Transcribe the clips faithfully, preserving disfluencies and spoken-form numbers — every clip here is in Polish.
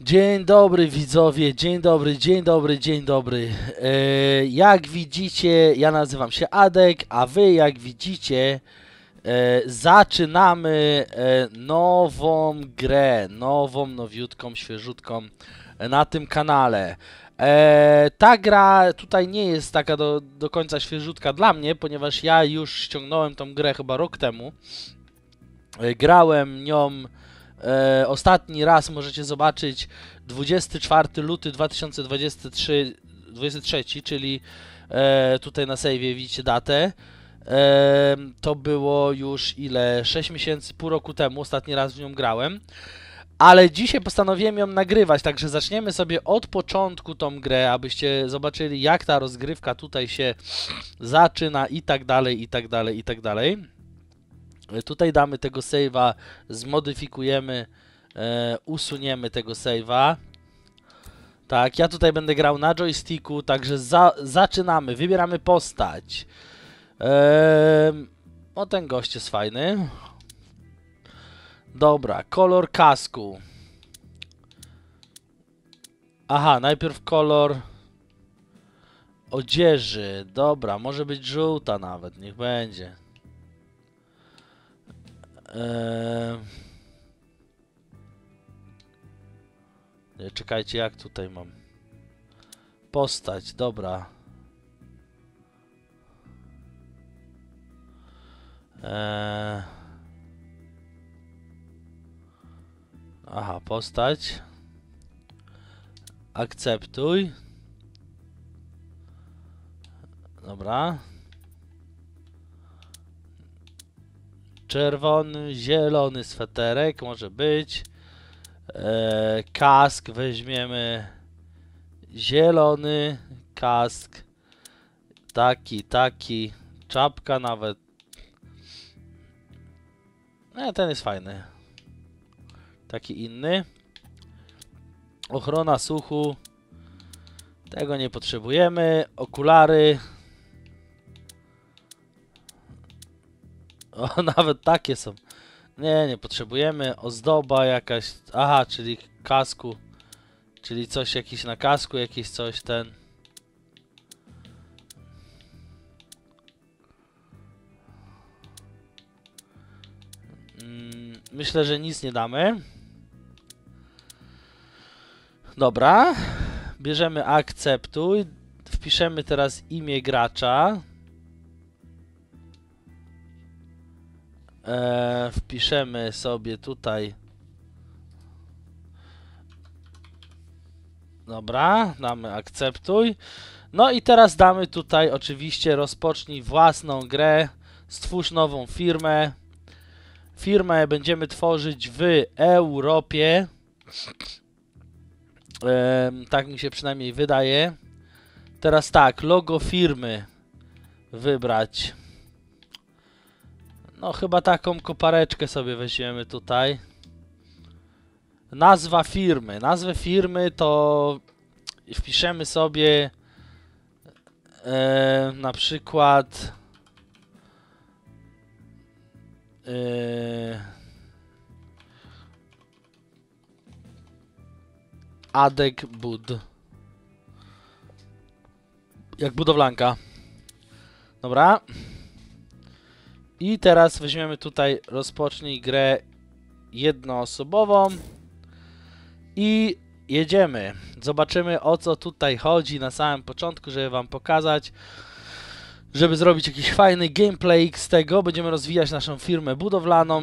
Dzień dobry widzowie, dzień dobry, dzień dobry, dzień dobry. E, jak widzicie, ja nazywam się Adek, a wy jak widzicie e, zaczynamy e, nową grę, nową, nowiutką, świeżutką e, na tym kanale. E, ta gra tutaj nie jest taka do, do końca świeżutka dla mnie, ponieważ ja już ściągnąłem tą grę chyba rok temu. E, grałem nią E, ostatni raz możecie zobaczyć dwudziestego czwartego lutego dwa tysiące dwudziestego trzeciego, czyli e, tutaj na save'ie widzicie datę. E, to było już ile? sześć miesięcy, pół roku temu ostatni raz w nią grałem. Ale dzisiaj postanowiłem ją nagrywać, także zaczniemy sobie od początku tą grę, abyście zobaczyli jak ta rozgrywka tutaj się zaczyna i tak dalej, i tak dalej, i tak dalej. Tutaj damy tego save'a, zmodyfikujemy, e, usuniemy tego save'a. Tak, ja tutaj będę grał na joysticku, także za, zaczynamy, wybieramy postać. E, o, ten gość jest fajny. Dobra, kolor kasku. Aha, najpierw kolor odzieży. Dobra, może być żółta nawet, niech będzie. Eee... Czekajcie, jak tutaj mam postać, dobra. Eee... Aha, postać. Akceptuj. Dobra. Czerwony, zielony sweterek może być. Eee, kask weźmiemy. Zielony kask. Taki, taki. Czapka nawet. No, ten jest fajny. Taki inny. Ochrona słuchu. Tego nie potrzebujemy. Okulary. O, nawet takie są. Nie, nie potrzebujemy. Ozdoba jakaś. Aha, czyli kasku. Czyli coś jakiś na kasku, jakieś coś ten. Mm, myślę, że nic nie damy. Dobra. Bierzemy akceptuj. Wpiszemy teraz imię gracza. Eee, wpiszemy sobie tutaj. Dobra, damy akceptuj. No i teraz damy tutaj oczywiście rozpocznij własną grę. Stwórz nową firmę. Firmę będziemy tworzyć w Europie. Eee, tak mi się przynajmniej wydaje. Teraz tak, logo firmy wybrać. No chyba taką kopareczkę sobie weźmiemy tutaj. Nazwa firmy. Nazwę firmy to wpiszemy sobie e, na przykład e, Adek Bud. Jak budowlanka. Dobra. I teraz weźmiemy tutaj rozpocznij grę jednoosobową i jedziemy. Zobaczymy o co tutaj chodzi na samym początku, żeby wam pokazać, żeby zrobić jakiś fajny gameplay z tego. Będziemy rozwijać naszą firmę budowlaną.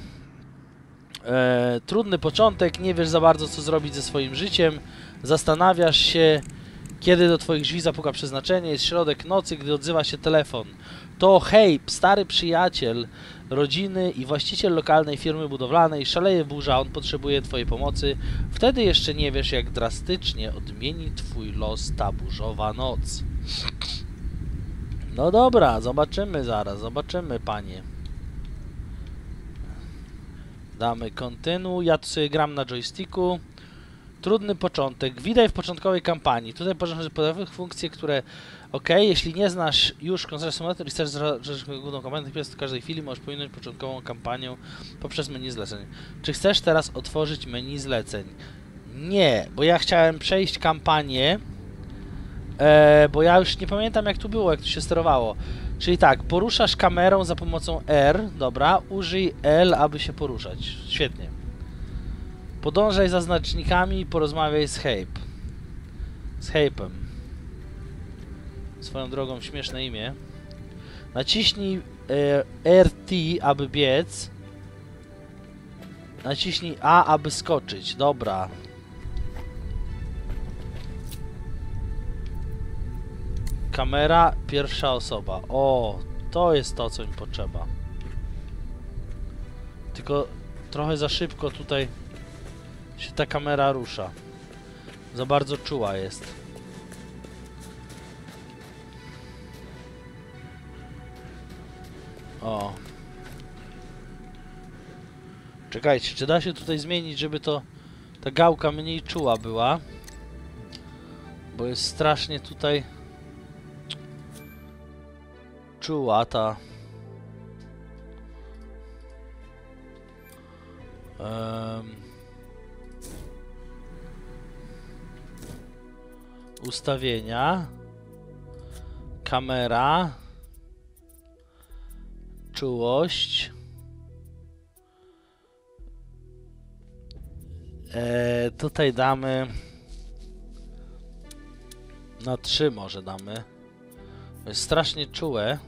E, trudny początek, nie wiesz za bardzo co zrobić ze swoim życiem, zastanawiasz się, kiedy do twoich drzwi zapuka przeznaczenie, jest środek nocy, gdy odzywa się telefon. To hej, stary przyjaciel rodziny i właściciel lokalnej firmy budowlanej, szaleje burza, on potrzebuje twojej pomocy. Wtedy jeszcze nie wiesz, jak drastycznie odmieni twój los ta burzowa noc. No dobra, zobaczymy zaraz, zobaczymy, panie. Damy kontynuuj, ja tu sobie gram na joysticku. Trudny początek. Widaj w początkowej kampanii. Tutaj pożądasz podstawowych funkcji, które ok, jeśli nie znasz już Construction Simulator i chcesz zrobić główną kampanię, to w każdej chwili możesz powinąć początkową kampanię poprzez menu zleceń. Czy chcesz teraz otworzyć menu zleceń? Nie, bo ja chciałem przejść kampanię, e, bo ja już nie pamiętam jak tu było, jak to się sterowało. Czyli tak, poruszasz kamerą za pomocą R, dobra, użyj L, aby się poruszać. Świetnie. Podążaj za znacznikami i porozmawiaj z Hape. Z Hape'em. Swoją drogą śmieszne imię. Naciśnij e, R T, aby biec. Naciśnij A, aby skoczyć. Dobra. Kamera, pierwsza osoba. O, to jest to, co mi potrzeba. Tylko trochę za szybko tutaj się ta kamera rusza. Za bardzo czuła jest. O. Czekajcie, czy da się tutaj zmienić, żeby to ta gałka mniej czuła była? Bo jest strasznie tutaj czuła ta um, ustawienia, kamera, czułość, e, tutaj damy na trzy może damy. Jest strasznie czułe.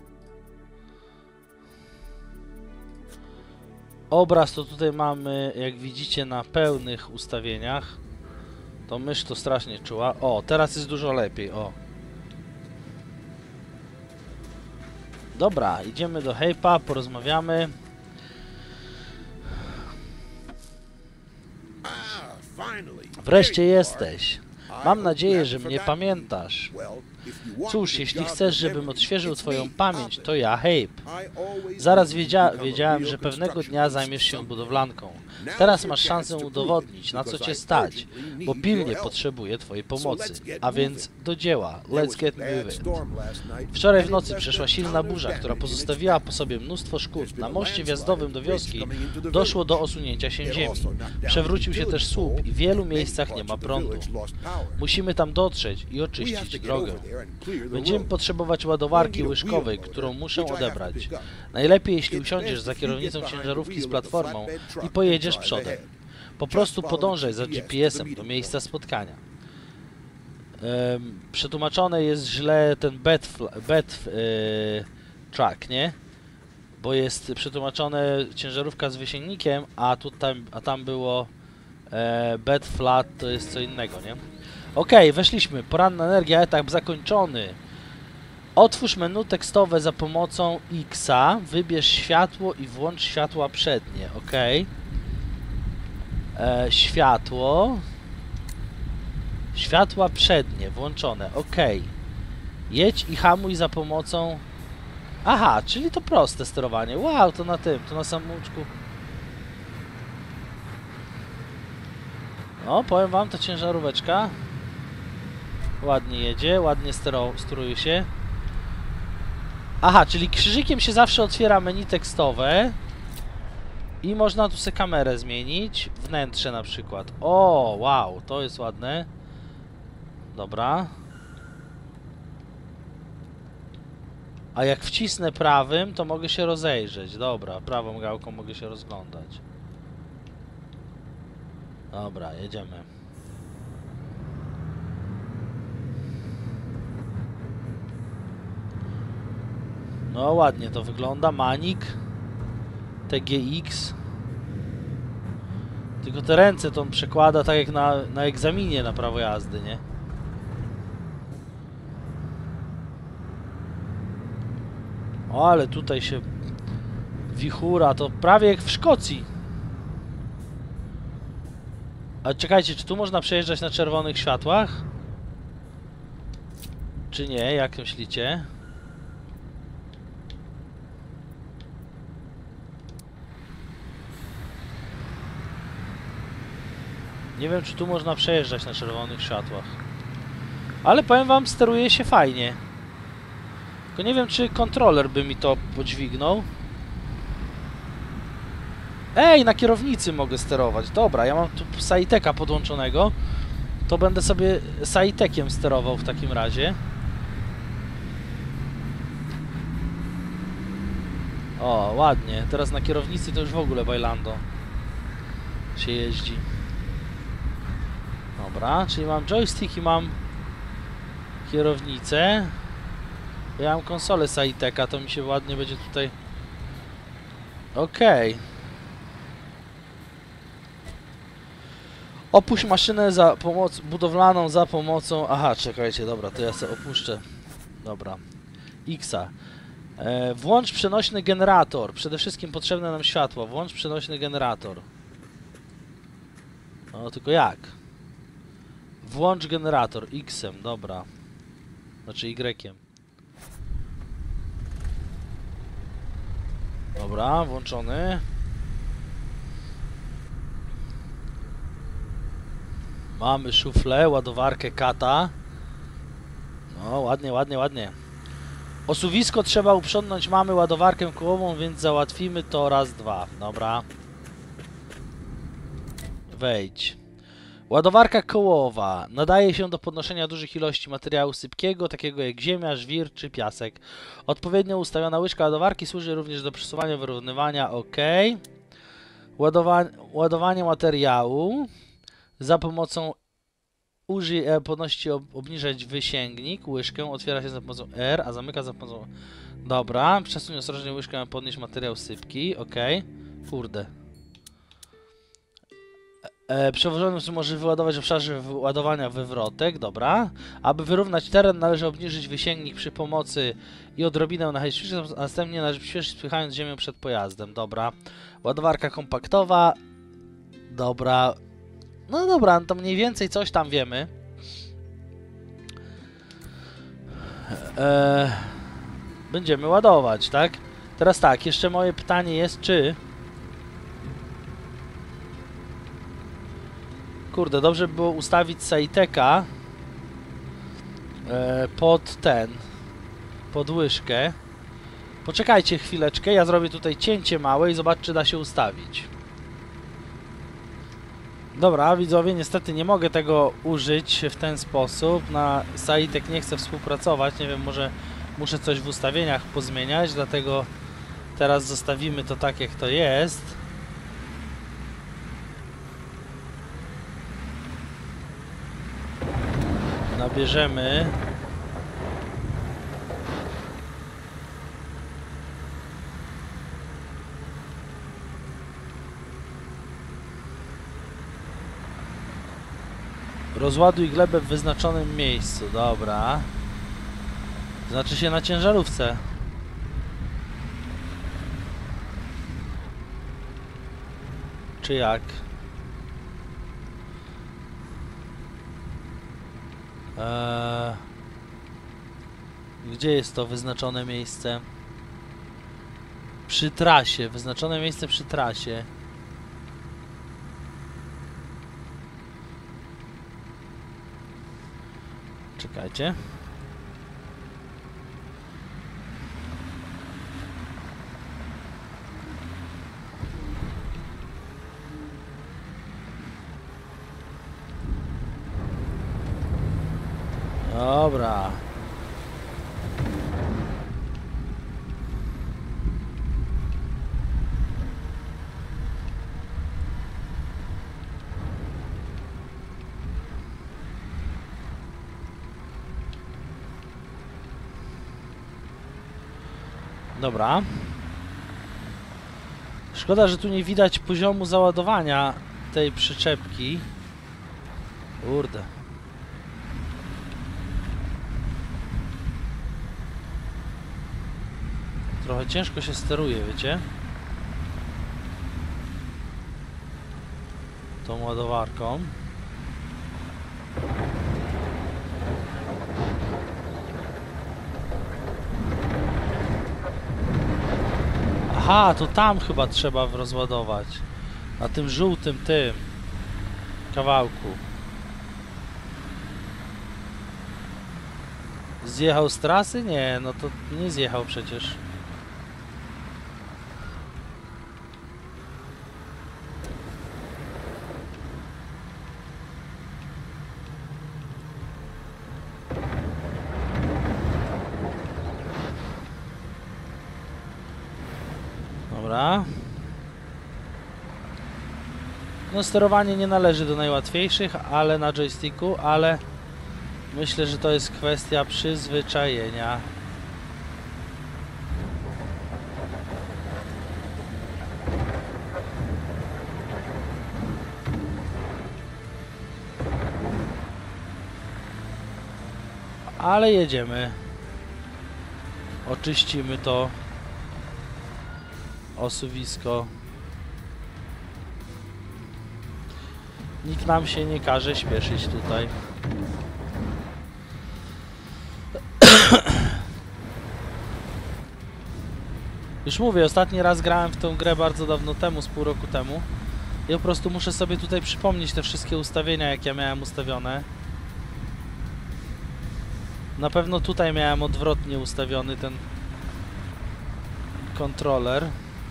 Obraz to tutaj mamy, jak widzicie, na pełnych ustawieniach. To mysz to strasznie czuła. O, teraz jest dużo lepiej, o. Dobra, idziemy do Hape'a, porozmawiamy. Wreszcie jesteś. Mam nadzieję, że mnie pamiętasz. Cóż, jeśli chcesz, żebym odświeżył twoją pamięć, to ja, Hape. Zaraz wiedzia wiedziałem, że pewnego dnia zajmiesz się budowlanką. Teraz masz szansę udowodnić, na co cię stać, bo pilnie potrzebuję twojej pomocy. A więc do dzieła. Let's get moving. Wczoraj w nocy przeszła silna burza, która pozostawiła po sobie mnóstwo szkód. Na moście wjazdowym do wioski doszło do osunięcia się ziemi. Przewrócił się też słup i w wielu miejscach nie ma prądu. Musimy tam dotrzeć i oczyścić drogę. Będziemy potrzebować ładowarki łyżkowej, którą muszę odebrać. Najlepiej, jeśli usiądziesz za kierownicą ciężarówki z platformą i pojedziesz przodem. Po prostu podążaj za G P S-em do miejsca spotkania. Ehm, przetłumaczone jest źle ten bed, bed yy, truck, nie? Bo jest przetłumaczone ciężarówka z wysięgnikiem, a tutaj, a tam było e, bed flat, to jest co innego, nie? Okej, okay, weszliśmy. Poranna energia, etap zakończony. Otwórz menu tekstowe za pomocą X-a, wybierz światło i włącz światła przednie, ok. E, światło. Światła przednie włączone, ok. Jedź i hamuj za pomocą... Aha, czyli to proste sterowanie. Wow, to na tym, to na samouczku. No, powiem wam, ta ciężaróweczka ładnie jedzie, ładnie steruje się. Aha, czyli krzyżykiem się zawsze otwiera menu tekstowe i można tu sobie kamerę zmienić, wnętrze na przykład. O, wow, to jest ładne. Dobra. A jak wcisnę prawym, to mogę się rozejrzeć. Dobra, prawą gałką mogę się rozglądać. Dobra, jedziemy. No ładnie to wygląda, Manik T G X. Tylko te ręce to on przekłada tak jak na, na egzaminie na prawo jazdy, nie? O, ale tutaj się wichura, to prawie jak w Szkocji. A czekajcie, czy tu można przejeżdżać na czerwonych światłach? Czy nie? Jak myślicie? Nie wiem, czy tu można przejeżdżać na czerwonych światłach. Ale powiem wam, steruje się fajnie. Tylko nie wiem, czy kontroler by mi to podźwignął. Ej, na kierownicy mogę sterować. Dobra, ja mam tu Saiteka podłączonego. To będę sobie Saitekiem sterował w takim razie. O, ładnie. Teraz na kierownicy to już w ogóle bailando się jeździ. Dobra, czyli mam joystick i mam kierownicę. Ja mam konsolę Saiteka, to mi się ładnie będzie tutaj... Okej. Okay. Opuść maszynę za pomoc budowlaną za pomocą... Aha, czekajcie, dobra, to ja sobie opuszczę. Dobra. Xa. E, włącz przenośny generator. Przede wszystkim potrzebne nam światło. Włącz przenośny generator. No, tylko jak? Włącz generator. Xem, dobra. Znaczy Y. Dobra, włączony. Mamy szuflę, ładowarkę kata. No, ładnie, ładnie, ładnie. Osuwisko trzeba uprzątnąć, mamy ładowarkę kołową, więc załatwimy to raz, dwa. Dobra. Wejdź. Ładowarka kołowa nadaje się do podnoszenia dużych ilości materiału sypkiego, takiego jak ziemia, żwir czy piasek. Odpowiednio ustawiona łyżka ładowarki służy również do przesuwania, wyrównywania. OK. Ładowa ładowanie materiału za pomocą użyj e, podnosić, ob obniżać wysięgnik, łyżkę, otwiera się za pomocą R, a zamyka za pomocą... Dobra, przesuń ostrożnie łyżkę, podnieść materiał sypki. OK. Kurde. E, przewożony może wyładować w obszarze ładowania wywrotek, dobra. Aby wyrównać teren, należy obniżyć wysięgnik przy pomocy i odrobinę nachylić, a następnie należy przyspieszyć, spychając ziemię przed pojazdem, dobra. Ładowarka kompaktowa, dobra. No dobra, no to mniej więcej coś tam wiemy. E, będziemy ładować, tak? Teraz tak, jeszcze moje pytanie jest, czy... Kurde, dobrze by było ustawić Saiteka e, pod ten, pod łyżkę. Poczekajcie chwileczkę, ja zrobię tutaj cięcie małe i zobacz, czy da się ustawić. Dobra, widzowie, niestety nie mogę tego użyć w ten sposób. Na Saitek nie chce współpracować, nie wiem, może muszę coś w ustawieniach pozmieniać, dlatego teraz zostawimy to tak, jak to jest. Nabierzemy. Rozładuj glebę w wyznaczonym miejscu. Dobra. Znaczy się na ciężarówce. Czy jak? Eee, gdzie jest to wyznaczone miejsce? Przy trasie. Wyznaczone miejsce przy trasie. Czekajcie. Dobra. Dobra. Szkoda, że tu nie widać poziomu załadowania tej przyczepki. Kurde. Trochę ciężko się steruje, wiecie? Tą ładowarką. Aha, to tam chyba trzeba rozładować. Na tym żółtym tym kawałku. Zjechał z trasy? Nie, no to nie zjechał przecież. Dobra. No sterowanie nie należy do najłatwiejszych, ale na joysticku, ale myślę, że to jest kwestia przyzwyczajenia. Ale jedziemy. Oczyścimy to osuwisko. Nikt nam się nie każe śpieszyć tutaj. Już mówię, ostatni raz grałem w tę grę bardzo dawno temu, z pół roku temu. I po prostu muszę sobie tutaj przypomnieć te wszystkie ustawienia, jak ja miałem ustawione. Na pewno tutaj miałem odwrotnie ustawiony ten kontroler.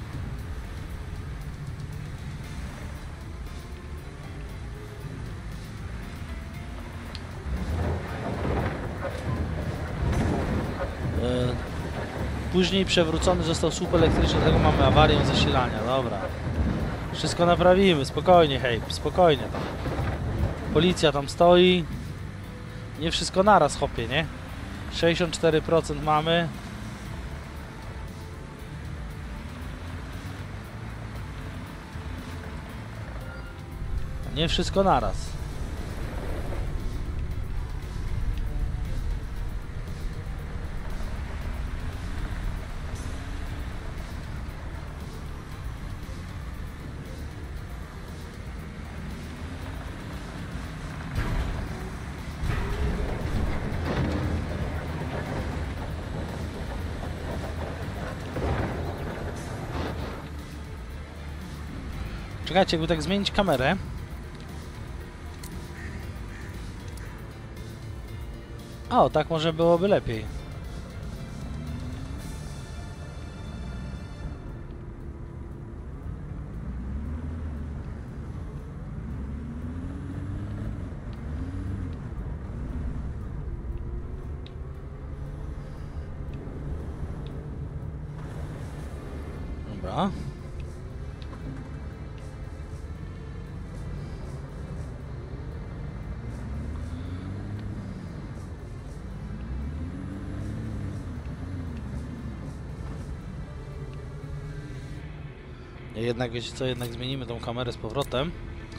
Później przewrócony został słup elektryczny, dlatego mamy awarię zasilania. Dobra. Wszystko naprawimy, spokojnie, hej, spokojnie tam. Policja tam stoi. Nie wszystko naraz, hopie, nie? sześćdziesiąt cztery procent mamy. Nie wszystko naraz. Czekajcie, jakby tak zmienić kamerę. O, tak może byłoby lepiej. Dobra. Jednak, wiecie co, jednak zmienimy tą kamerę z powrotem.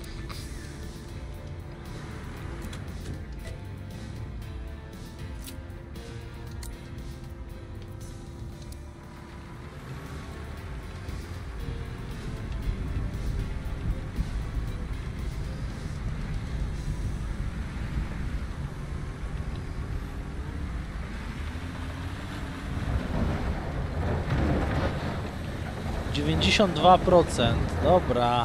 dziewięćdziesiąt dwa procent. Dobra.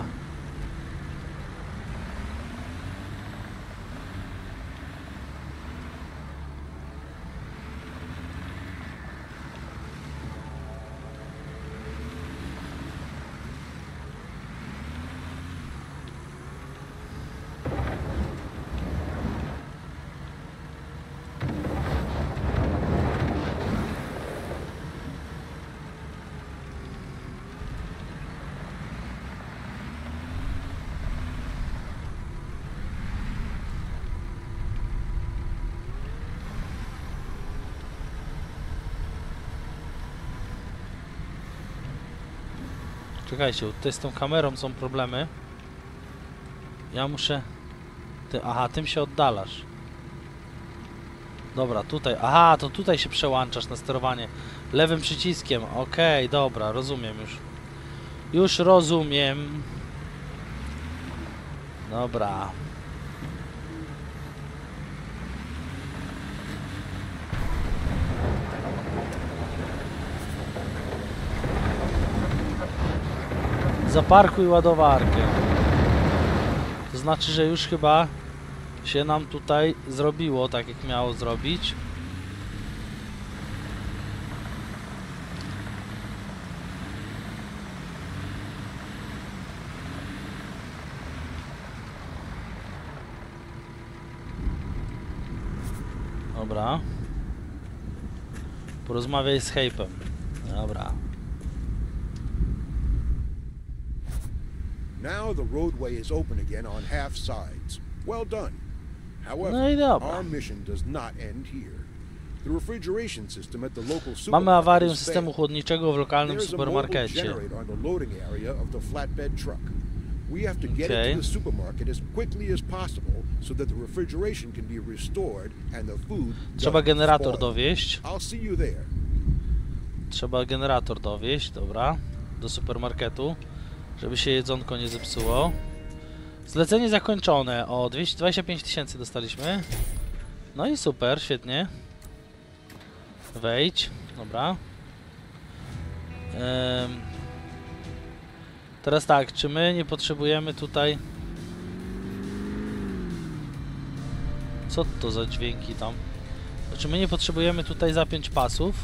Czekajcie, tutaj z tą kamerą są problemy. Ja muszę... Ty... Aha, tym się oddalasz. Dobra, tutaj... Aha, to tutaj się przełączasz na sterowanie. Lewym przyciskiem. Okej, dobra, rozumiem już. Już rozumiem. Dobra. Zaparkuj ładowarkę. To znaczy, że już chyba się nam tutaj zrobiło tak, jak miało zrobić. Dobra. Porozmawiaj z Hejpem. Dobra. Now the roadway is open again on half sides. Well done. However, No i dobra. our mission does not end here. The refrigeration system at the local Mamy supermarket awarię has systemu failed. chłodniczego w lokalnym There's a mobile supermarkecie. generator on the loading area of the flatbed truck. We have to get Okay. it to the supermarket as quickly as possible so that the refrigeration can be restored and the food Trzeba doesn't generator spoil. dowieść. I'll see you there. Trzeba generator dowieść, dobra. Do supermarketu, żeby się jedzonko nie zepsuło. Zlecenie zakończone. O, dwieście dwadzieścia pięć tysięcy dostaliśmy. No i super, świetnie. Wejdź, dobra. Ehm. Teraz tak, czy my nie potrzebujemy tutaj... Co to za dźwięki tam? Czy my nie potrzebujemy tutaj zapiąć pasów?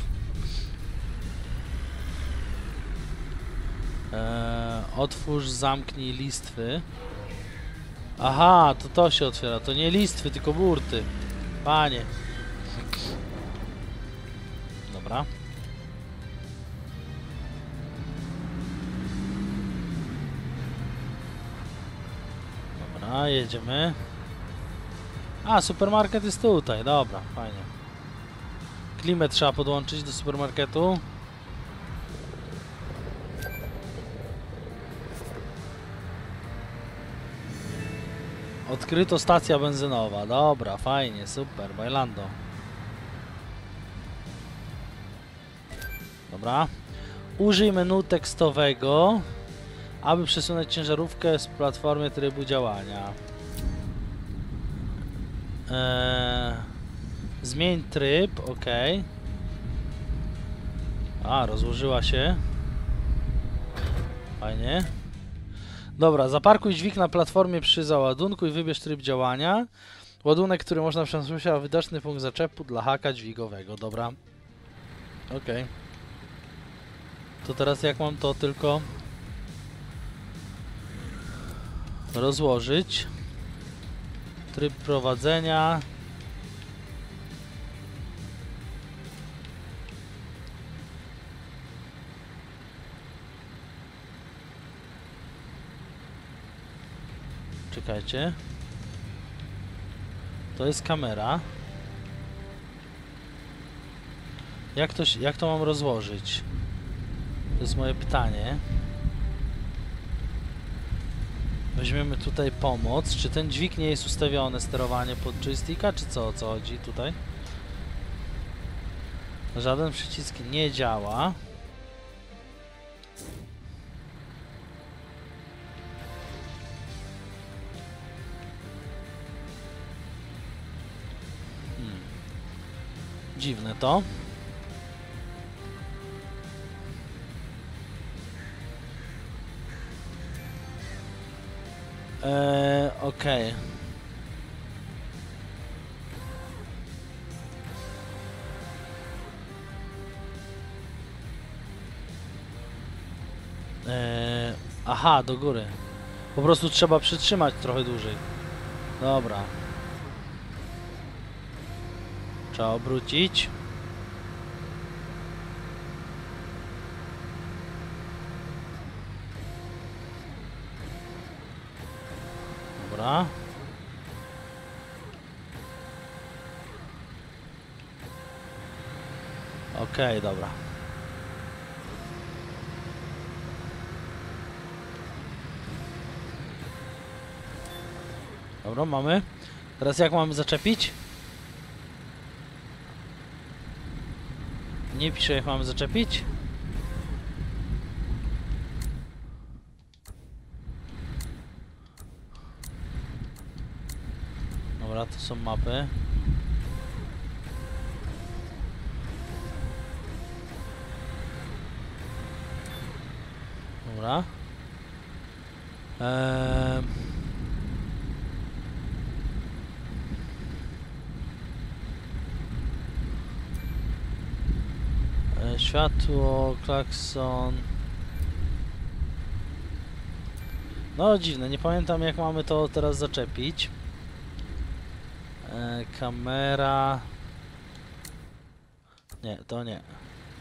Eee, otwórz, zamknij listwy. Aha, to to się otwiera. To nie listwy, tylko burty. Panie. Dobra. Dobra, jedziemy. A, supermarket jest tutaj. Dobra, fajnie. Klimę trzeba podłączyć do supermarketu. Odkryto stacja benzynowa. Dobra, fajnie, super, bailando. Dobra. Użyj menu tekstowego, aby przesunąć ciężarówkę z platformy trybu działania. Eee, zmień tryb, ok. A, rozłożyła się. Fajnie. Dobra, zaparkuj dźwig na platformie przy załadunku i wybierz tryb działania. Ładunek, który można przesunąć, a widoczny punkt zaczepu dla haka dźwigowego. Dobra. Ok. To teraz jak mam to tylko rozłożyć. Tryb prowadzenia. Czekajcie. To jest kamera. Jak to, jak to mam rozłożyć? To jest moje pytanie. Weźmiemy tutaj pomoc. Czy ten dźwig nie jest ustawiony, sterowanie pod joysticka, czy co? O co chodzi tutaj? Żaden przycisk nie działa. Hmm. Dziwne to. Eee, okej. Okay. Eee, aha, do góry. Po prostu trzeba przytrzymać trochę dłużej. Dobra. Trzeba obrócić. Dobra. Okej, okay, dobra. Dobra, mamy. Teraz jak mamy zaczepić? Nie pisze jak mamy zaczepić. Dobra, to są mapy. Dobra. Eee... Światło, klakson. No dziwne, nie pamiętam jak mamy to teraz zaczepić. E, kamera. Nie, to nie.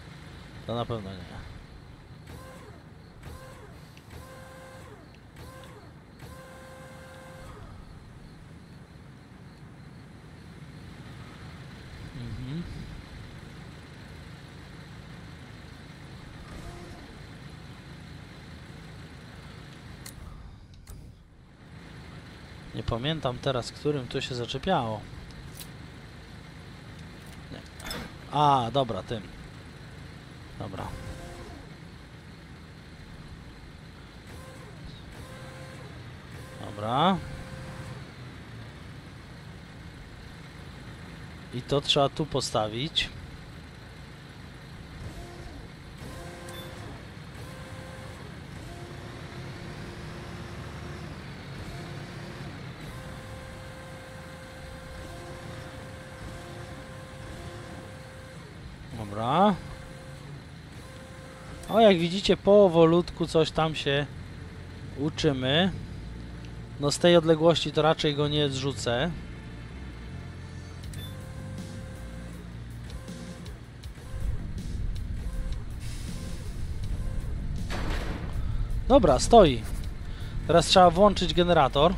To na pewno nie. Nie pamiętam teraz, którym to się zaczepiało. Nie. A, dobra, tym. Dobra. Dobra. I to trzeba tu postawić. Dobra. O, jak widzicie, powolutku coś tam się uczymy. No z tej odległości to raczej go nie zrzucę. Dobra, stoi. Teraz trzeba włączyć generator.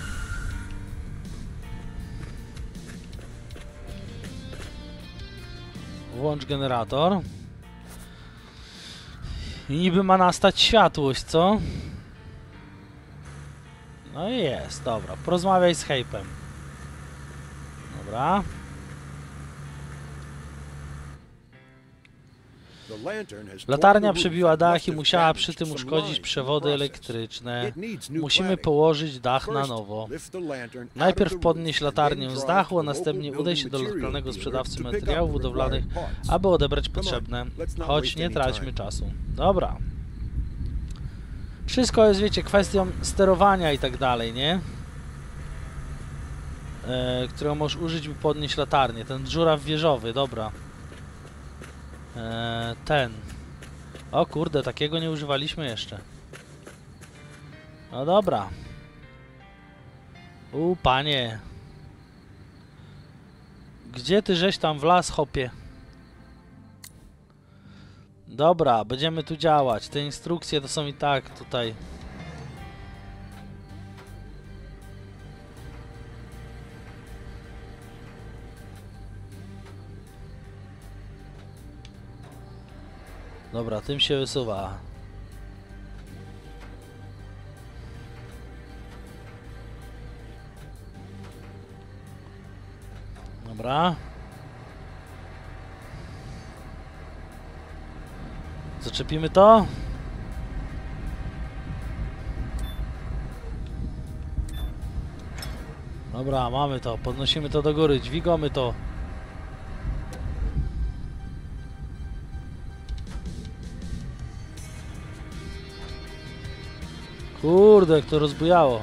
Włącz generator. I niby ma nastać światłość, co? No i jest, dobra. Porozmawiaj z Hejpem. Dobra. Latarnia przebiła dach i musiała przy tym uszkodzić przewody elektryczne. Musimy położyć dach na nowo. Najpierw podnieś latarnię z dachu, a następnie udaj się do lokalnego sprzedawcy materiałów budowlanych, aby odebrać potrzebne. Choć nie traćmy czasu. Dobra. Wszystko jest, wiecie, kwestią sterowania i tak dalej, nie? E, którego możesz użyć, by podnieść latarnię. Ten żuraw wieżowy, dobra. E, ten. O kurde, takiego nie używaliśmy jeszcze. No dobra. U, panie. Gdzie ty żeś tam wlazł, hopie? Dobra, będziemy tu działać. Te instrukcje to są i tak tutaj. Dobra, tym się wysuwa. Dobra. Zaczepimy to. Dobra, mamy to. Podnosimy to do góry, dźwigamy to. Kurde, jak to rozbujało.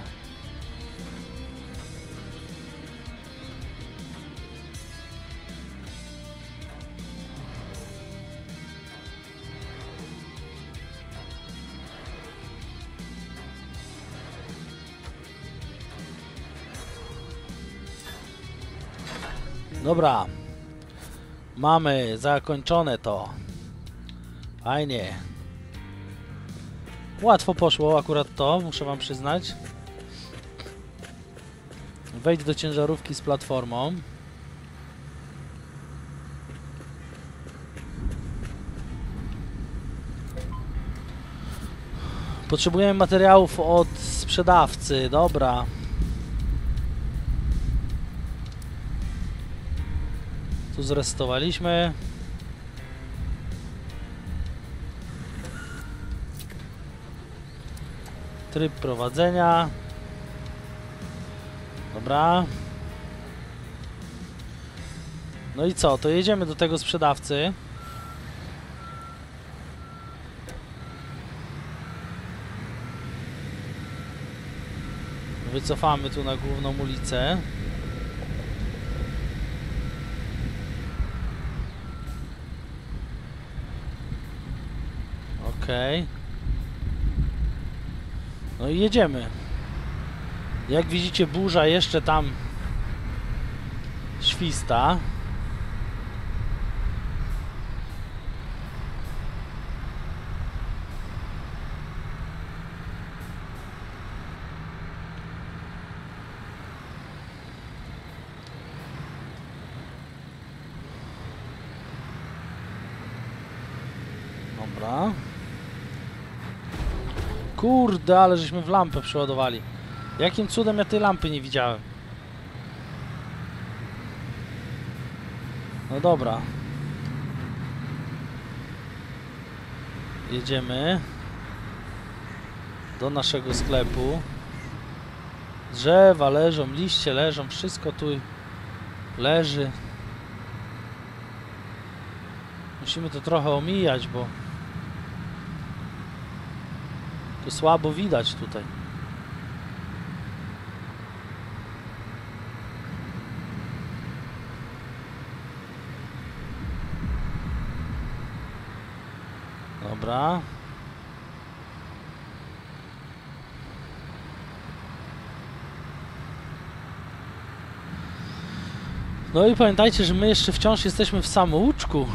Dobra. Mamy zakończone to. Fajnie. Łatwo poszło akurat to, muszę wam przyznać. Wejdź do ciężarówki z platformą. Potrzebujemy materiałów od sprzedawcy, dobra. Tu zresetowaliśmy. Tryb prowadzenia. Dobra. No i co? To jedziemy do tego sprzedawcy. Wycofamy tu na główną ulicę. Okej. Okay. No i jedziemy. Jak widzicie, burza jeszcze tam śwista. Dobra. Kurde, ale żeśmy w lampę przeładowali. Jakim cudem ja tej lampy nie widziałem? No dobra. Jedziemy do naszego sklepu. Drzewa leżą, liście leżą, wszystko tu leży. Musimy to trochę omijać, bo to słabo widać tutaj. Dobra. No i pamiętajcie, że my jeszcze wciąż jesteśmy w samouczku.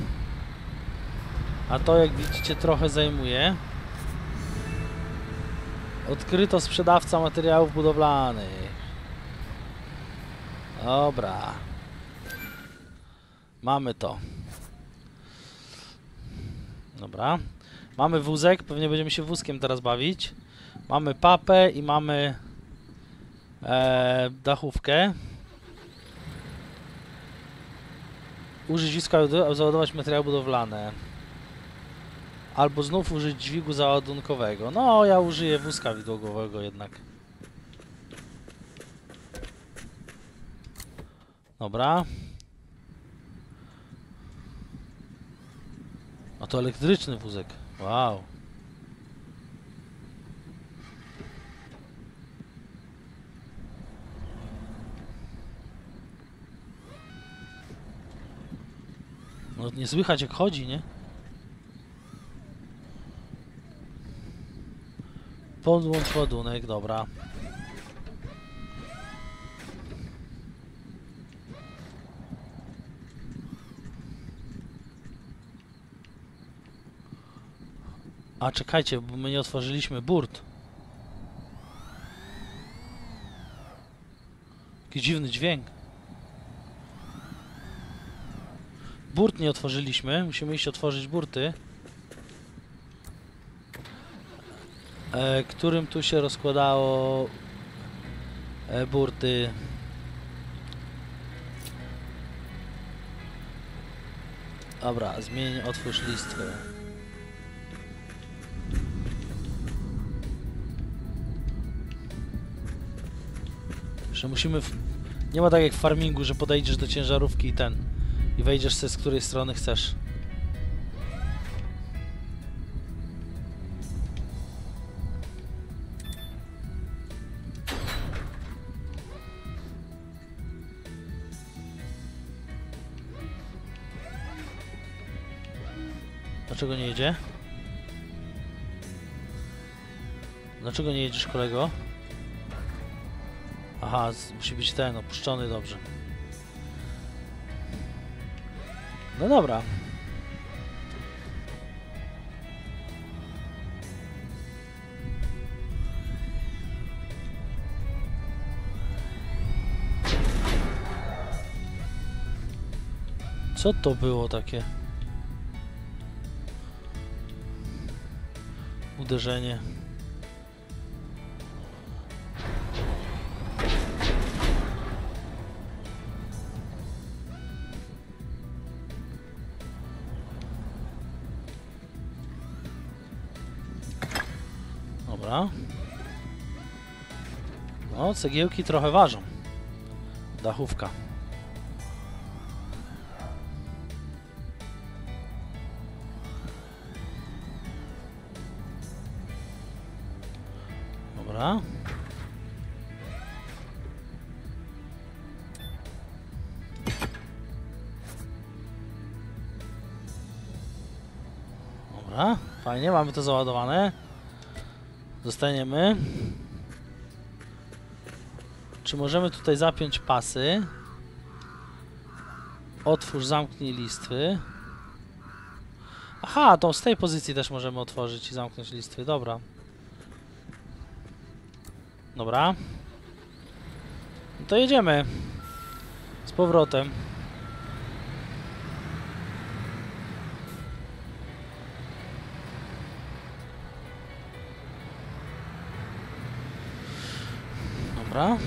A to, jak widzicie, trochę zajmuje. Odkryto sprzedawca materiałów budowlanych. Dobra. Mamy to. Dobra. Mamy wózek, pewnie będziemy się wózkiem teraz bawić. Mamy papę i mamy e, dachówkę. Użyć wózka, aby załadować materiały budowlane. Albo znów użyć dźwigu załadunkowego. No, ja użyję wózka widłogowego jednak. Dobra. A to elektryczny wózek. Wow. No nie słychać jak chodzi, nie? Podłącz ładunek, dobra. A czekajcie, bo my nie otworzyliśmy burt. Jaki dziwny dźwięk. Burt nie otworzyliśmy, musimy iść otworzyć burty. E, którym tu się rozkładało e, burty. Dobra, zmień, otwórz listwę. Że musimy... W... Nie ma tak jak w farmingu, że podejdziesz do ciężarówki i ten... I wejdziesz sobie z której strony chcesz. Dlaczego nie jedzie? Dlaczego nie jedziesz, kolego? Aha, musi być ten opuszczony, dobrze. No dobra. Co to było takie? Uderzenie. Dobra. No, cegiełki trochę ważą. Dachówka. Dobra. Dobra, fajnie, mamy to załadowane. Zostaniemy. Czy możemy tutaj zapiąć pasy? Otwórz, zamknij listwy. Aha, to z tej pozycji też możemy otworzyć i zamknąć listwy, dobra. Dobra. No to jedziemy. Z powrotem. Dobra.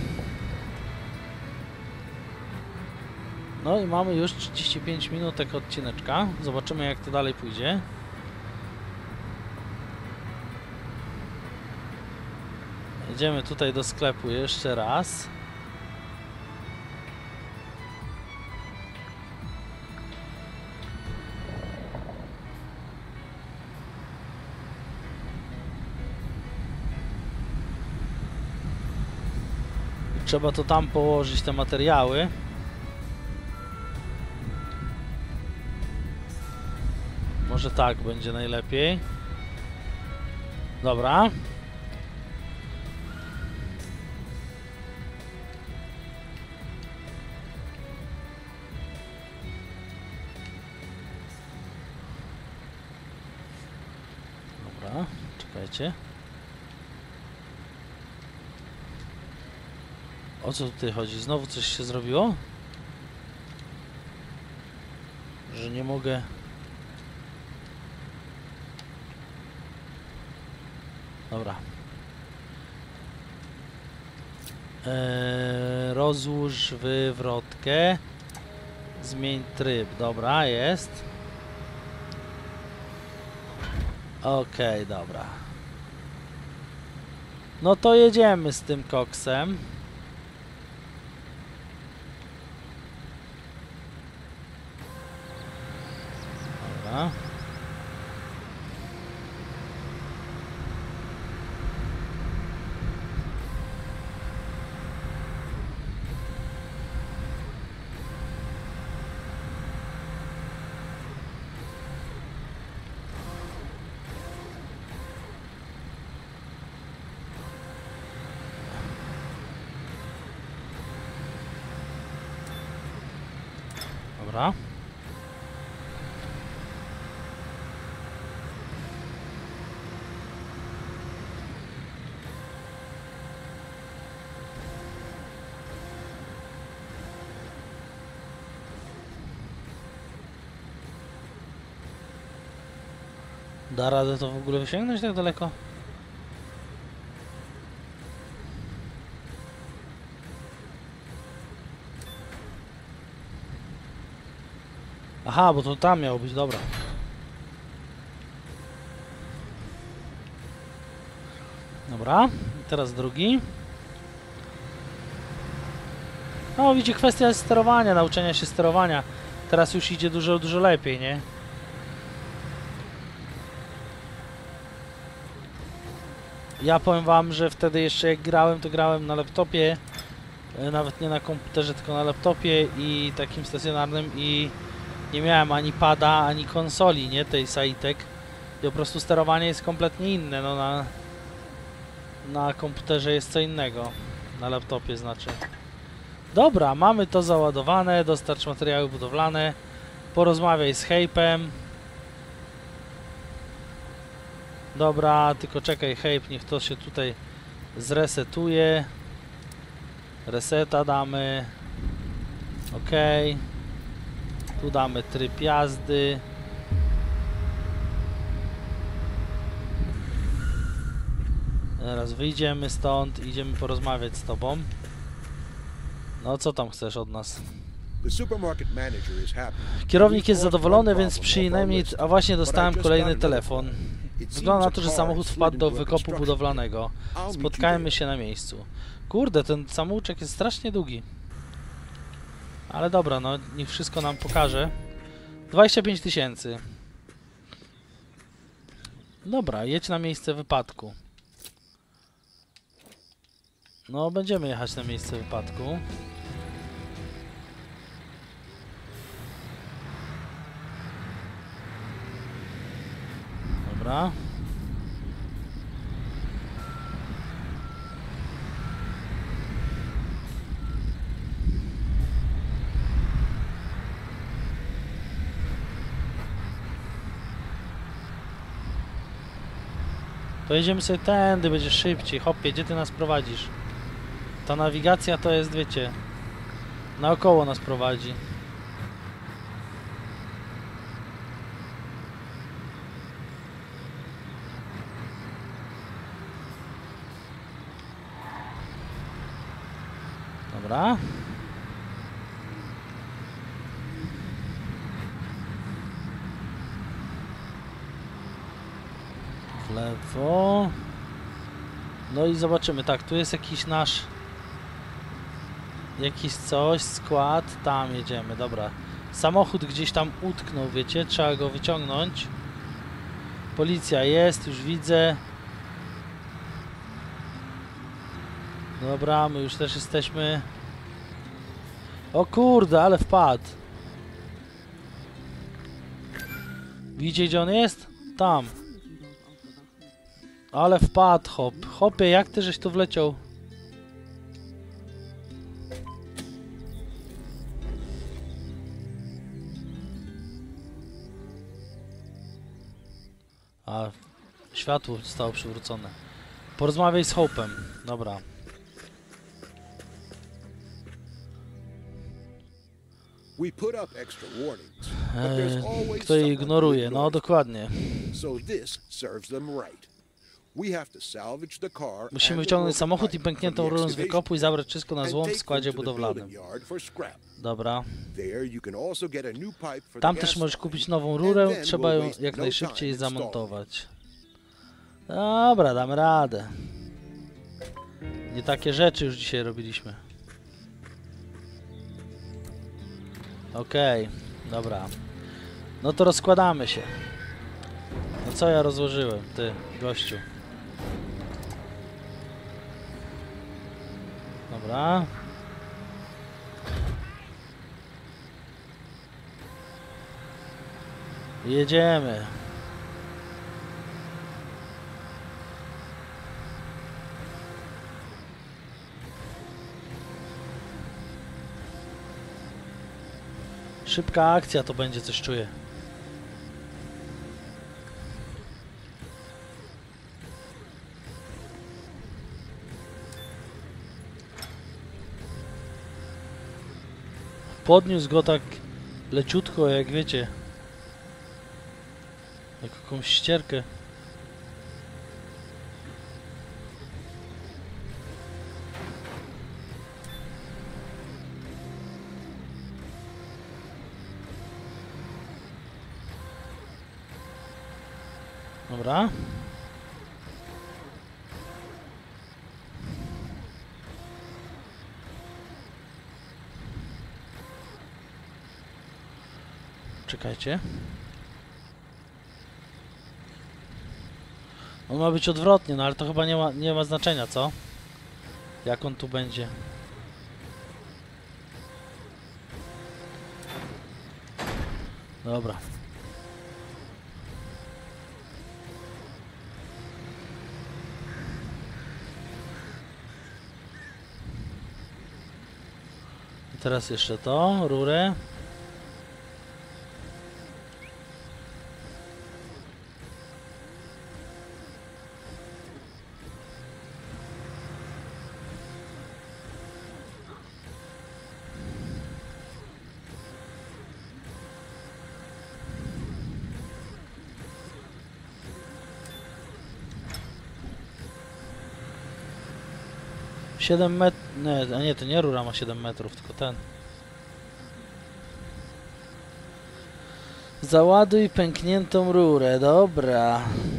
No i mamy już trzydzieści pięć minutek odcineczka. Zobaczymy, jak to dalej pójdzie. Jedziemy tutaj do sklepu jeszcze raz. Trzeba to tam położyć, te materiały. Może tak będzie najlepiej. Dobra. Dobra, czekajcie. O co tutaj chodzi? Znowu coś się zrobiło? Że nie mogę... Dobra. Eee, rozłóż wywrotkę. Zmień tryb. Dobra, jest. Okej, okay, dobra. No to jedziemy z tym koksem. Dobra. Dobra. Da radę to w ogóle wysięgnąć tak daleko? Aha, bo to tam miało być, dobra. Dobra, i teraz drugi. No, widzicie, kwestia jest sterowania, nauczenia się sterowania. Teraz już idzie dużo, dużo lepiej, nie? Ja powiem wam, że wtedy jeszcze jak grałem, to grałem na laptopie. Nawet nie na komputerze, tylko na laptopie i takim stacjonarnym i nie miałem ani pada, ani konsoli, nie? Tej Saitek. I po prostu sterowanie jest kompletnie inne, no na... Na komputerze jest co innego. Na laptopie znaczy. Dobra, mamy to załadowane, dostarcz materiały budowlane. Porozmawiaj z Hejpem. Dobra, tylko czekaj, Hejp, niech to się tutaj zresetuje. Reseta damy. Ok. Tu damy tryb jazdy. Teraz wyjdziemy stąd, idziemy porozmawiać z tobą. No, co tam chcesz od nas? Kierownik jest zadowolony, więc przynajmniej... A właśnie dostałem kolejny telefon. Wygląda na to, że samochód wpadł do wykopu budowlanego. Spotkajmy się na miejscu. Kurde, ten samouczek jest strasznie długi. Ale dobra, no niech wszystko nam pokaże. dwadzieścia pięć tysięcy. Dobra, jedź na miejsce wypadku. No, będziemy jechać na miejsce wypadku. Dobra. To jedziemy sobie tędy, będzie szybciej. Hopie, gdzie ty nas prowadzisz? Ta nawigacja to jest, wiecie, naokoło nas prowadzi. Dobra. W lewo. No i zobaczymy. Tak, tu jest jakiś nasz... Jakiś coś, skład. Tam jedziemy, dobra. Samochód gdzieś tam utknął, wiecie? Trzeba go wyciągnąć. Policja jest, już widzę. Dobra, my już też jesteśmy. O kurde, ale wpadł. Widzicie, gdzie on jest? Tam. Ale wpadł, hop. Hopie, jak ty żeś tu wleciał? A, światło zostało przywrócone. Porozmawiaj z Hope'em. Dobra. We put up extra warnings, but there's always Kto je someone ignoruje? who No ignores dokładnie. them. So this serves them right. We have to salvage the car Musimy and the wyciągnąć broken samochód i pipe pękniętą from the rurę z excavation wykopu i zabrać wszystko na and złom w take składzie them to the budowlanym. building yard for scrap. Dobra. There you can also get a new pipe for Tam the też gas możesz line, kupić nową and rurę, then trzeba we'll ją waste jak no najszybciej time installing. zamontować. Dobra, damy radę. Nie takie rzeczy już dzisiaj robiliśmy. Okej, dobra. No to rozkładamy się. No co ja rozłożyłem, ty, gościu. Dobra. Jedziemy. Szybka akcja to będzie, coś czuję. Podniósł go tak leciutko, jak wiecie. Jak jakąś ścierkę. Dobra. Czekajcie. On ma być odwrotnie, no ale to chyba nie ma, nie ma znaczenia, co? Jak on tu będzie. Dobra. I teraz jeszcze to, rurę. siedem metrów, nie, a nie, to nie rura ma siedem metrów, tylko ten. Załaduj pękniętą rurę, dobra.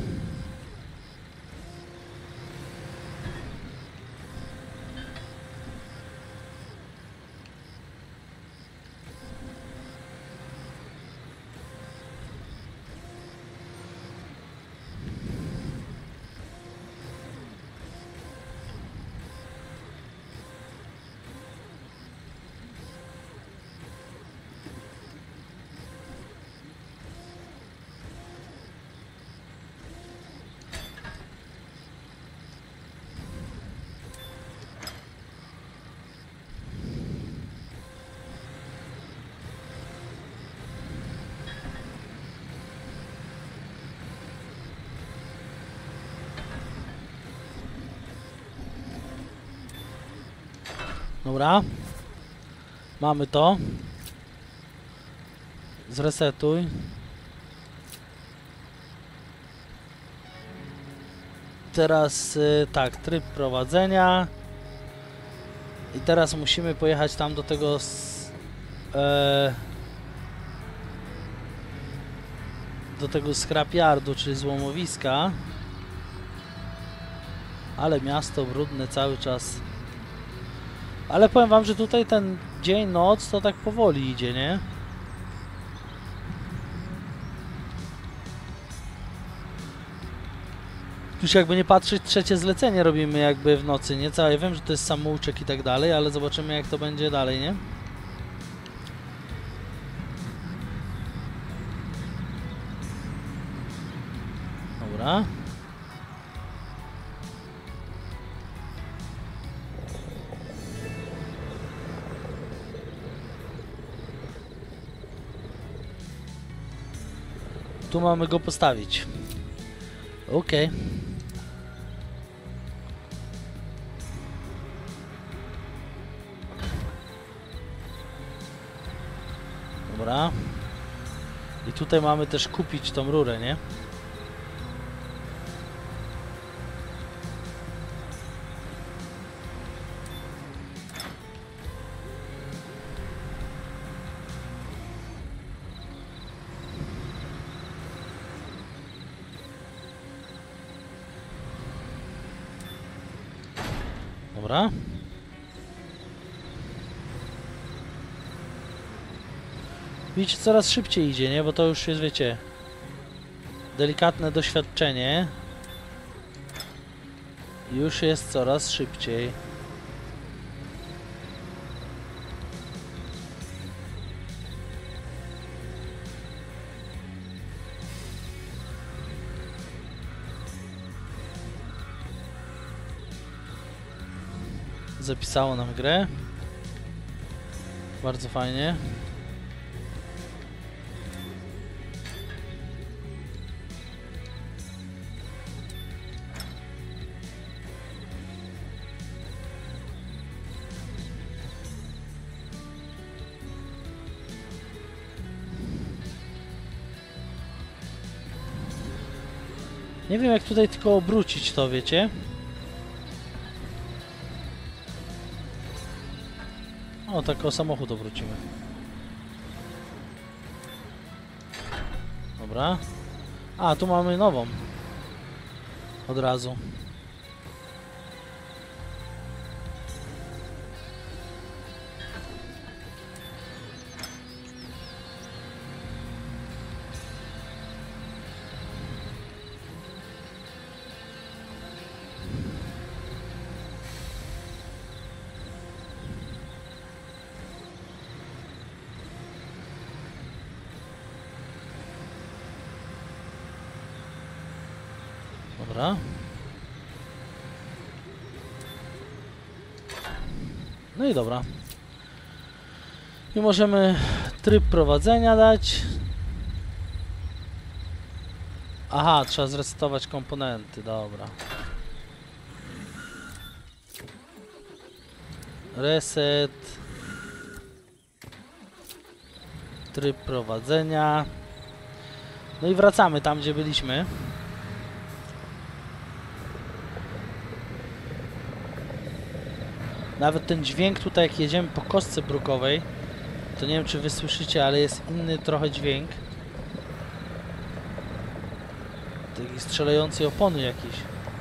Dobra. Mamy to. Zresetuj. Teraz y, tak, tryb prowadzenia. I teraz musimy pojechać tam do tego s, e, do tego scrapyardu, czyli złomowiska. Ale miasto brudne cały czas. Ale powiem wam, że tutaj ten dzień, noc to tak powoli idzie, nie? Już jakby nie patrzeć, trzecie zlecenie robimy jakby w nocy, nie? Ja wiem, że to jest samouczek i tak dalej, ale zobaczymy jak to będzie dalej, nie? Dobra. Tu mamy go postawić. Okej. Okay. Dobra. I tutaj mamy też kupić tą rurę, nie? Dobra. Widzicie, coraz szybciej idzie, nie? Bo to już jest, wiecie, delikatne doświadczenie. Już jest coraz szybciej. Zapisało nam grę. Bardzo fajnie. Nie wiem jak tutaj tylko obrócić to, wiecie? O, tak o samochód obrócimy. Dobra. A, tu mamy nową. Od razu. Dobra. No i dobra. I możemy tryb prowadzenia dać. Aha, trzeba zresetować komponenty, dobra. Reset. Tryb prowadzenia. No i wracamy tam, gdzie byliśmy. Nawet ten dźwięk tutaj, jak jedziemy po kostce brukowej, to nie wiem, czy wy słyszycie, ale jest inny trochę dźwięk. Taki strzelający opony jakiś.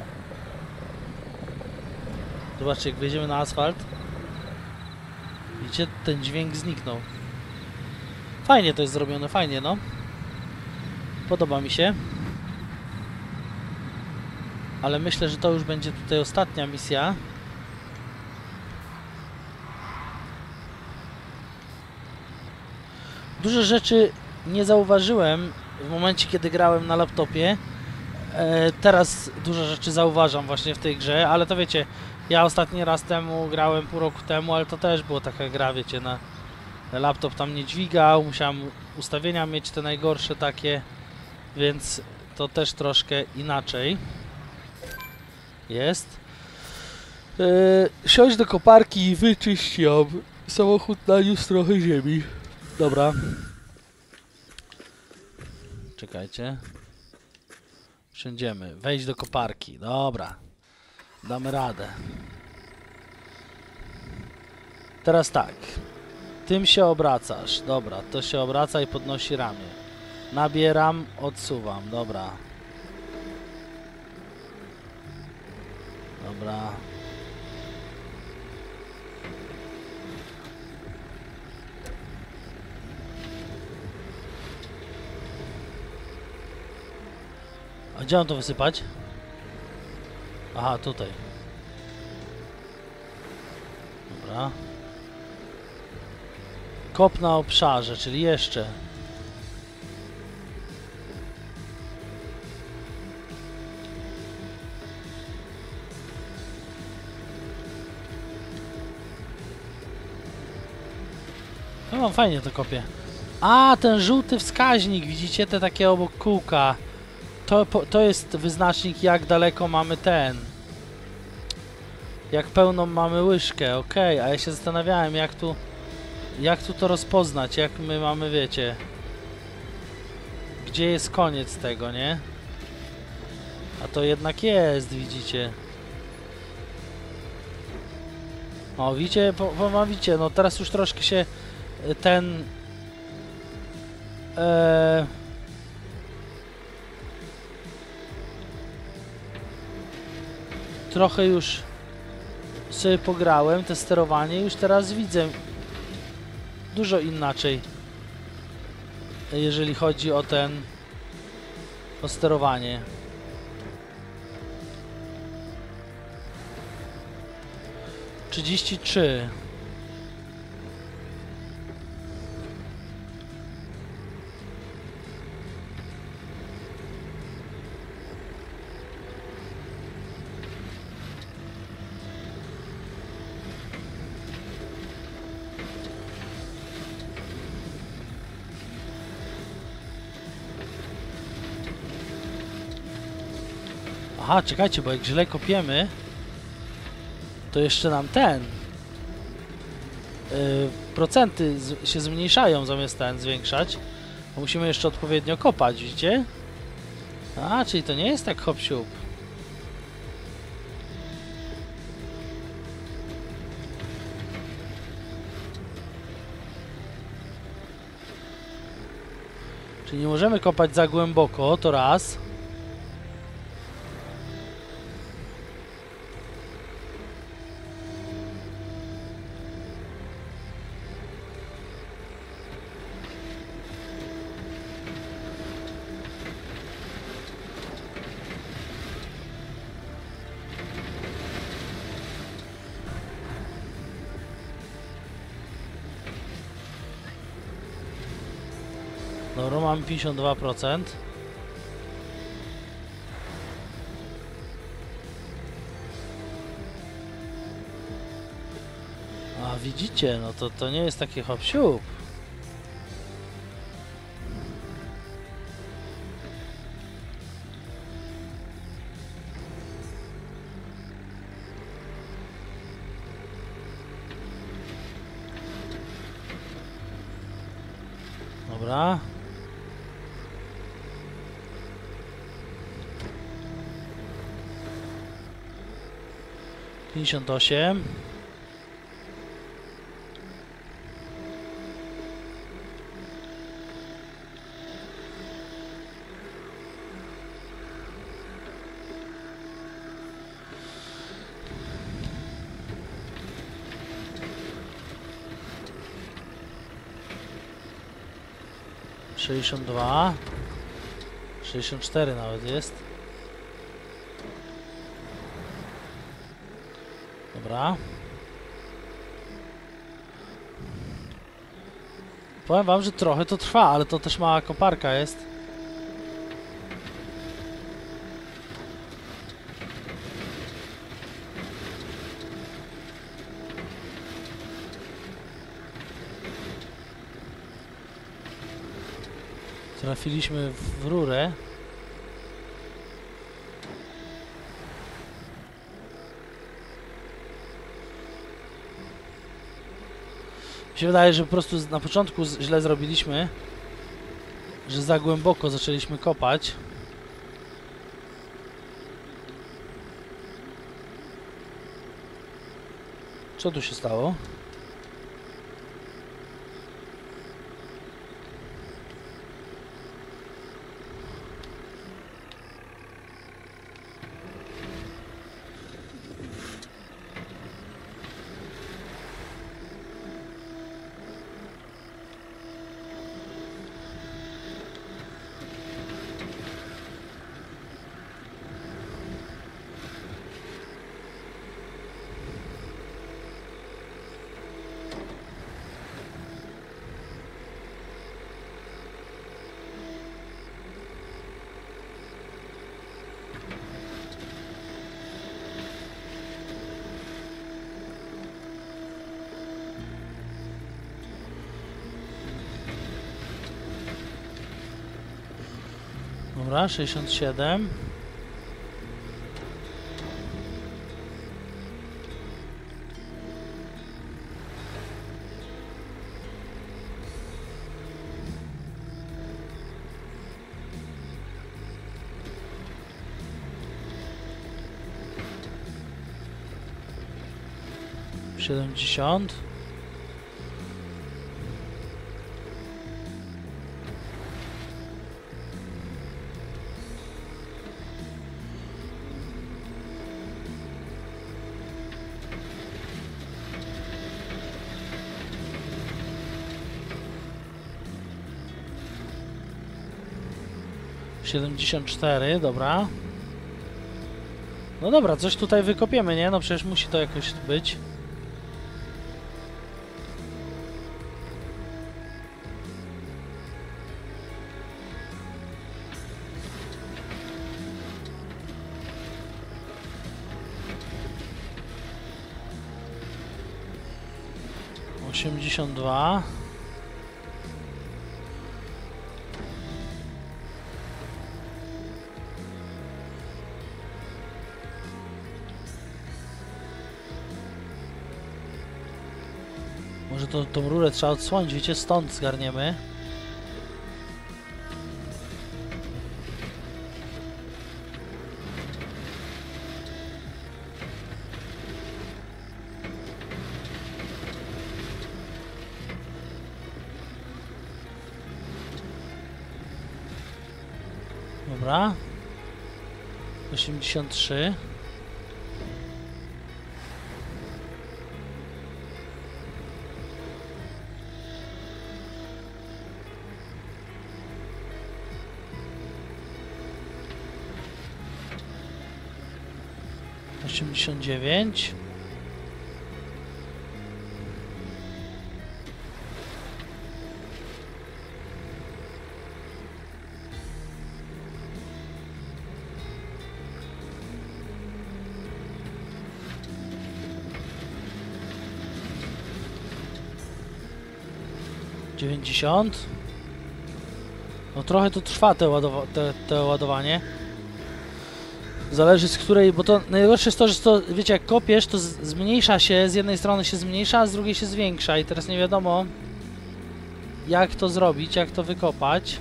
Zobaczcie, jak wjedziemy na asfalt. Widzicie? Ten dźwięk zniknął. Fajnie to jest zrobione, fajnie, no. Podoba mi się. Ale myślę, że to już będzie tutaj ostatnia misja. Dużo rzeczy nie zauważyłem w momencie, kiedy grałem na laptopie. E, teraz dużo rzeczy zauważam właśnie w tej grze, ale to wiecie, ja ostatni raz temu grałem pół roku temu, ale to też była taka gra, wiecie, na laptop tam nie dźwigał, musiałem ustawienia mieć te najgorsze takie, więc to też troszkę inaczej jest. E, siądź do koparki i wyczyść ją. Samochód naniósł trochę ziemi. Dobra. Czekajcie. Wsiądziemy. Wejdź do koparki. Dobra. Damy radę. Teraz tak. Tym się obracasz. Dobra, to się obraca i podnosi ramię. Nabieram, odsuwam. Dobra. Dobra. A gdzie mam to wysypać? Aha, tutaj. Dobra. Kop na obszarze, czyli jeszcze. No mam fajnie to kopię. A, ten żółty wskaźnik, widzicie te takie obok kółka. To, to jest wyznacznik, jak daleko mamy ten. Jak pełną mamy łyżkę, ok, a ja się zastanawiałem, jak tu jak tu to rozpoznać, jak my mamy, wiecie, gdzie jest koniec tego, nie? A to jednak jest, widzicie. O, widzicie, po, po, widzicie, no teraz już troszkę się ten e, trochę już sobie pograłem, te sterowanie, już teraz widzę dużo inaczej, jeżeli chodzi o ten, o sterowanie. trzydzieści trzy. Aha, czekajcie, bo jak źle kopiemy, to jeszcze nam ten yy, procenty z, się zmniejszają zamiast ten zwiększać. Bo musimy jeszcze odpowiednio kopać, widzicie? A, czyli to nie jest tak hop siup. Czyli nie możemy kopać za głęboko, to raz. Dobra, mamy pięćdziesiąt dwa procent. A widzicie, no to to nie jest takie hop siup. Dobra. pięćdziesiąt osiem. sześćdziesiąt dwa. sześćdziesiąt cztery nawet jest. Dobra. Powiem wam, że trochę to trwa, ale to też mała koparka jest. Trafiliśmy w rurę. Mi się wydaje, że po prostu na początku źle zrobiliśmy, że za głęboko zaczęliśmy kopać. Co tu się stało? Dobra, sześćdziesiąt siedem. siedemdziesiąt. siedemdziesiąt cztery, dobra. No dobra, coś tutaj wykopiemy, nie? No przecież musi to jakoś być. osiemdziesiąt dwa. Może to, tą rurę trzeba odsłonić, wiecie, stąd zgarniemy. Dobra. osiemdziesiąt trzy. osiemdziesiąt dziewięć. dziewięćdziesiąt. No trochę to trwa te, ładowa te, te ładowanie. Zależy z której, bo to najgorsze jest to, że to, wiecie, jak kopiesz, to z, zmniejsza się, z jednej strony się zmniejsza, a z drugiej się zwiększa i teraz nie wiadomo jak to zrobić, jak to wykopać.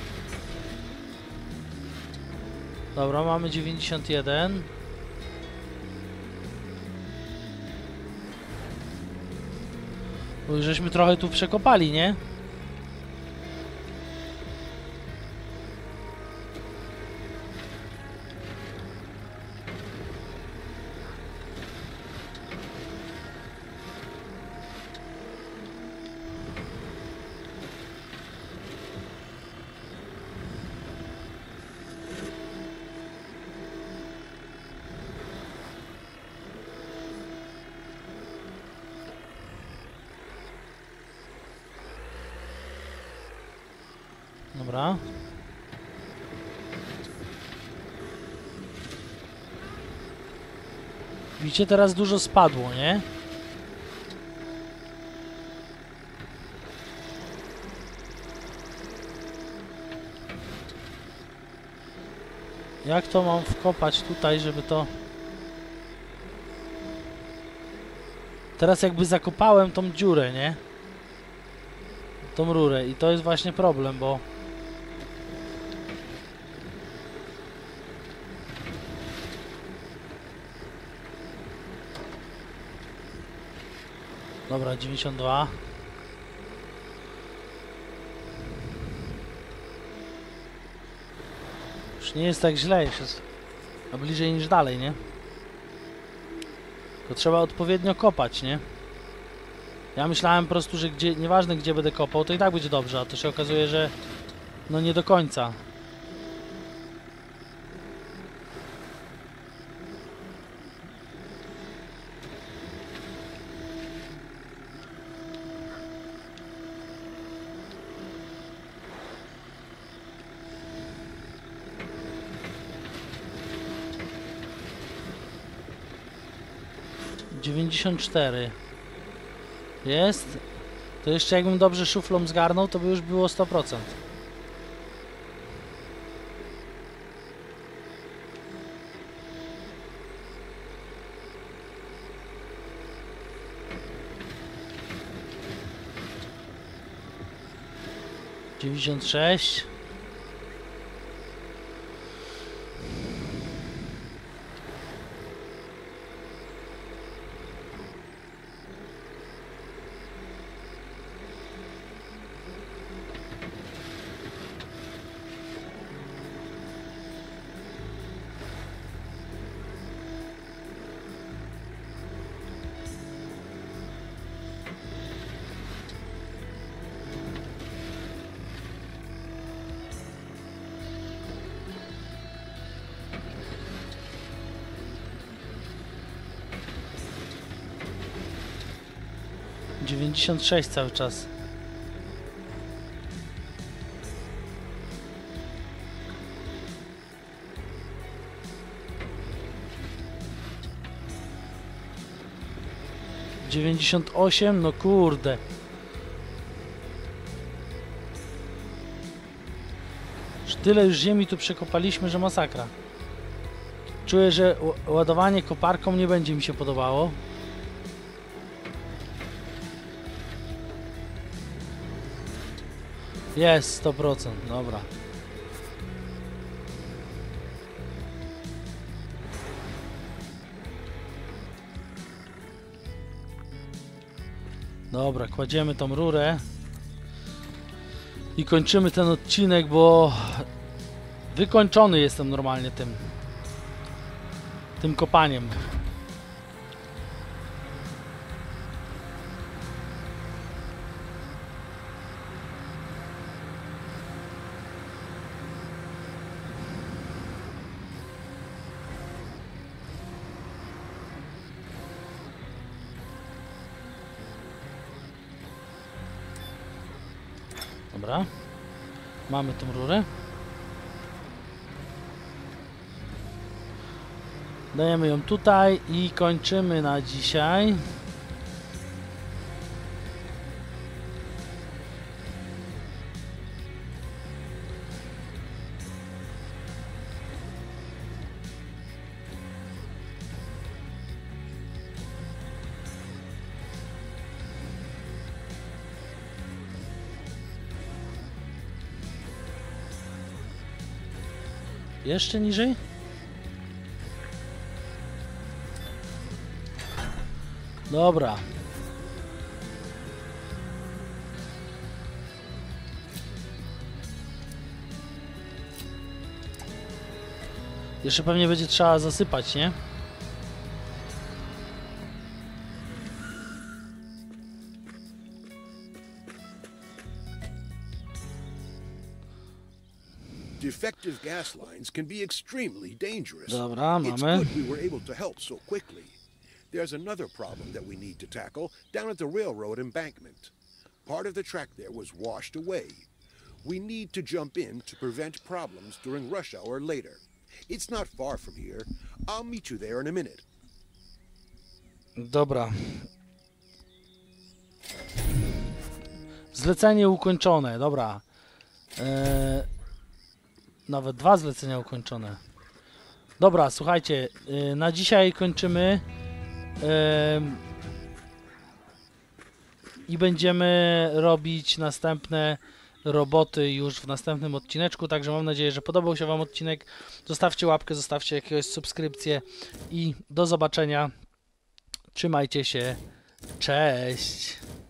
Dobra, mamy dziewięćdziesiąt jeden. Bo już żeśmy trochę tu przekopali, nie? Dobra. Widzicie, teraz dużo spadło, nie? Jak to mam wkopać tutaj, żeby to... Teraz jakby zakopałem tą dziurę, nie? Tą rurę i to jest właśnie problem, bo... Dobra, dziewięćdziesiąt dwa. Już nie jest tak źle, już jest a bliżej niż dalej, nie? To trzeba odpowiednio kopać, nie? Ja myślałem po prostu, że gdzie, nieważne gdzie będę kopał, to i tak będzie dobrze, a to się okazuje, że no nie do końca. dziewięćdziesiąt cztery. Jest. To jeszcze jakbym dobrze szuflą zgarnął, to by już było sto procent. dziewięćdziesiąt sześć. dziewięćdziesiąt sześć cały czas. dziewięćdziesiąt osiem, no kurde. Tyle już ziemi tu przekopaliśmy, że masakra. Czuję, że ładowanie koparką nie będzie mi się podobało. Jest, sto procent, dobra. Dobra, kładziemy tą rurę i kończymy ten odcinek, bo wykończony jestem normalnie tym tym kopaniem. Dobra, mamy tą rurę. Dajemy ją tutaj i kończymy na dzisiaj. Jeszcze niżej? Dobra. Jeszcze pewnie będzie trzeba zasypać, nie? Defective gas lines can be extremely dangerous. Dobra, It's mamy. good we were able to help so quickly. There's another problem that we need to tackle down at the railroad embankment. Part of the track there was washed away. We need to jump in to prevent problems during rush hour later. It's not far from here. I'll meet you there in a minute. Dobra. Zlecenie ukończone, dobra. Eee, nawet dwa zlecenia ukończone. Dobra, słuchajcie, yy, na dzisiaj kończymy. Yy, I będziemy robić następne roboty już w następnym odcineczku, także mam nadzieję, że podobał się Wam odcinek. Zostawcie łapkę, zostawcie jakąś subskrypcję i do zobaczenia. Trzymajcie się. Cześć!